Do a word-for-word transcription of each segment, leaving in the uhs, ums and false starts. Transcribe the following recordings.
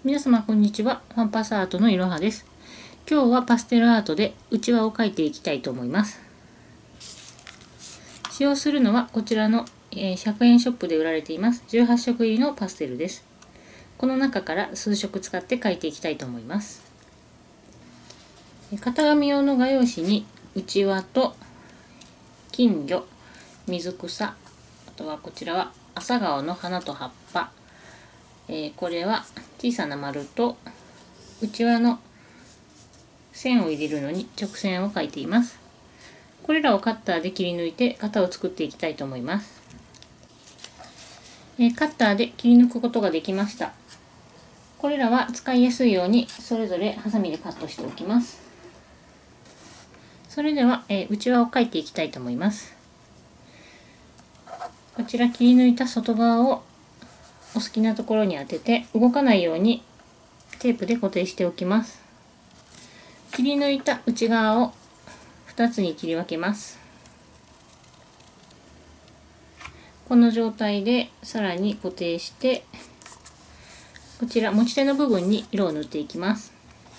皆様こんにちは。ファンパスアートのいろはです。今日はパステルアートでうちわを描いていきたいと思います。使用するのはこちらのひゃくえんショップで売られていますじゅうはっしょく入りのパステルです。この中から数色使って描いていきたいと思います。型紙用の画用紙にうちわと金魚、水草、あとはこちらは朝顔の花と葉っぱ、えー、これは小さな丸とうちわの線を入れるのに直線を描いています。これらをカッターで切り抜いて型を作っていきたいと思います。えー、カッターで切り抜くことができました。これらは使いやすいようにそれぞれハサミでカットしておきます。それでは、えー、うちわを描いていきたいと思います。こちら切り抜いた外側をお好きなところに当てて動かないようにテープで固定しておきます。切り抜いた内側をふたつに切り分けます。この状態でさらに固定して、こちら持ち手の部分に色を塗っていきます。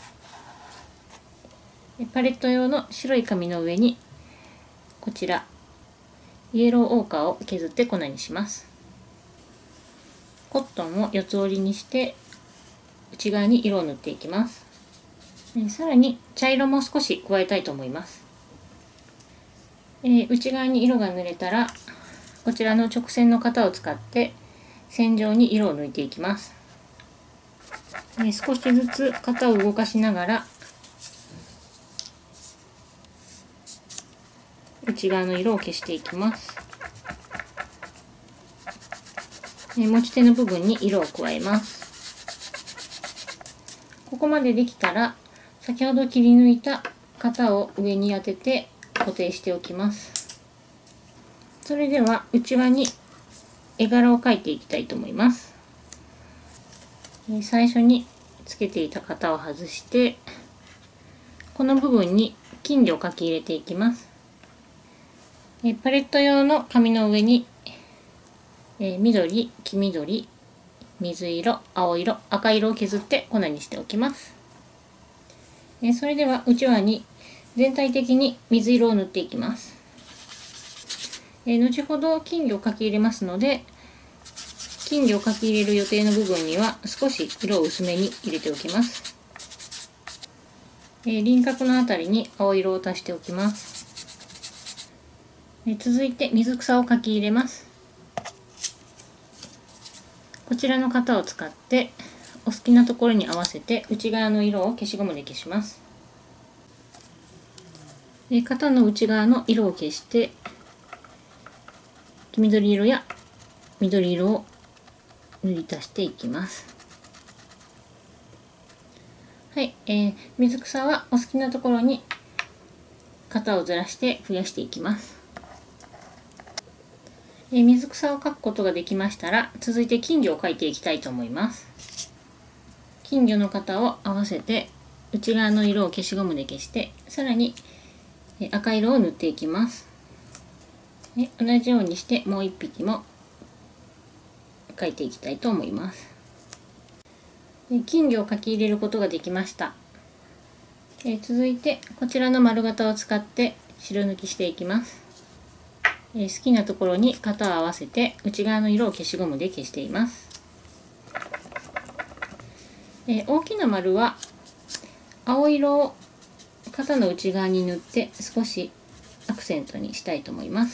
パレット用の白い紙の上にこちらイエローオーカーを削って粉にします。コットンを四つ折りにして内側に色を塗っていきます。さらに茶色も少し加えたいと思います。えー、内側に色が塗れたらこちらの直線の型を使って線状に色を抜いていきます。えー、少しずつ型を動かしながら内側の色を消していきます。えー、持ち手の部分に色を加えます。ここまでできたら先ほど切り抜いた型を上に当てて固定しておきます。それでは内輪に絵柄を描いていきたいと思います。最初につけていた型を外してこの部分に金魚を描き入れていきます。パレット用の紙の上に緑、黄緑、水色、青色、赤色を削って粉にしておきます。それではうちわに全体的に水色を塗っていきます。後ほど金魚を描き入れますので金魚を描き入れる予定の部分には少し色を薄めに入れておきます。輪郭のあたりに青色を足しておきます。続いて水草を描き入れます。こちらの型を使ってお好きなところに合わせて内側の色を消しゴムで消します。型の内側の色を消して黄緑色や緑色を塗り足していきます。はい、えー、水草はお好きなところに型をずらして増やしていきます。えー、水草を描くことができましたら続いて金魚を描いていきたいと思います。金魚の型を合わせて内側の色を消しゴムで消してさらに赤色を塗っていきます。同じようにしてもう一匹も描いていきたいと思います。金魚を描き入れることができました。続いてこちらの丸型を使って白抜きしていきます。好きなところに型を合わせて内側の色を消しゴムで消しています。大きな丸は青色を型の内側に塗って少しアクセントにしたいと思います。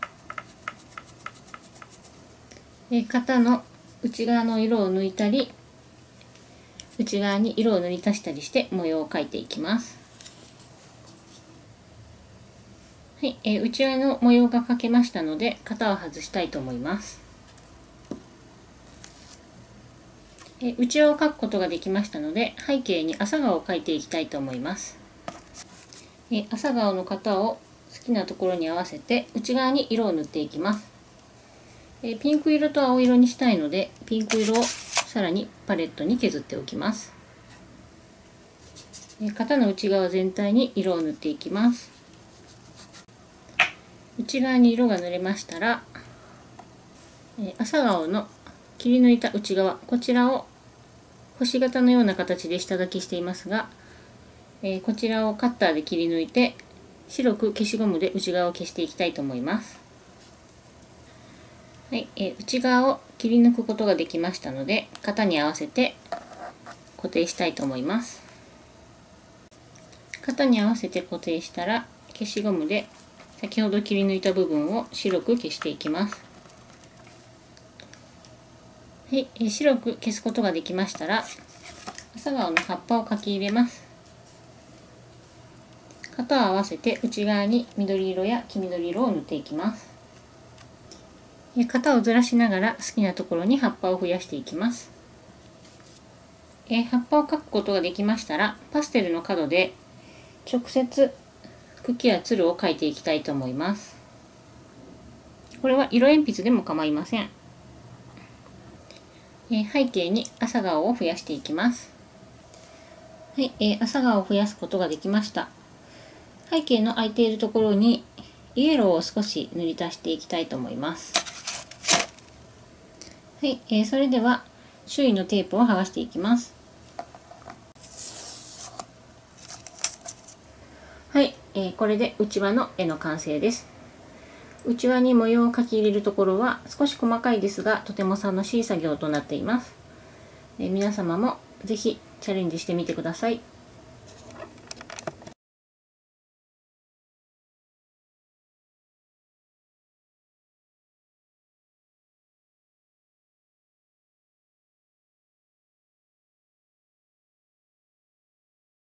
型の内側の色を抜いたり内側に色を塗り足したりして模様を描いていきます。はい、えー、内側の模様が描けましたので型を外したいと思います。えー、内輪を描くことができましたので背景に朝顔を描いていきたいと思います。えー、朝顔の型を好きなところに合わせて内側に色を塗っていきます。えー、ピンク色と青色にしたいのでピンク色をさらにパレットに削っておきます。えー、型の内側全体に色を塗っていきます。内側に色が塗れましたら、えー、朝顔の切り抜いた内側こちらを星型のような形で下書きしていますが、えー、こちらをカッターで切り抜いて白く消しゴムで内側を消していきたいと思います。はい、えー、内側を切り抜くことができましたので、型に合わせて固定したいと思います。型に合わせて固定したら、消しゴムで先ほど切り抜いた部分を白く消していきます。はい、えー、白く消すことができましたら、朝顔の葉っぱを描き入れます。型を合わせて内側に緑色や黄緑色を塗っていきます。型をずらしながら好きなところに葉っぱを増やしていきます。え葉っぱを描くことができましたら、パステルの角で直接茎やつるを描いていきたいと思います。これは色鉛筆でも構いません。え背景に朝顔を増やしていきます。はい、え朝顔を増やすことができました。背景の空いているところにイエローを少し塗り足していきたいと思います。はい、えー、それでは周囲のテープを剥がしていきます。はい、えー、これで内輪の絵の完成です。内輪に模様を描き入れるところは少し細かいですが、とても楽しい作業となっています。えー、皆様もぜひチャレンジしてみてください。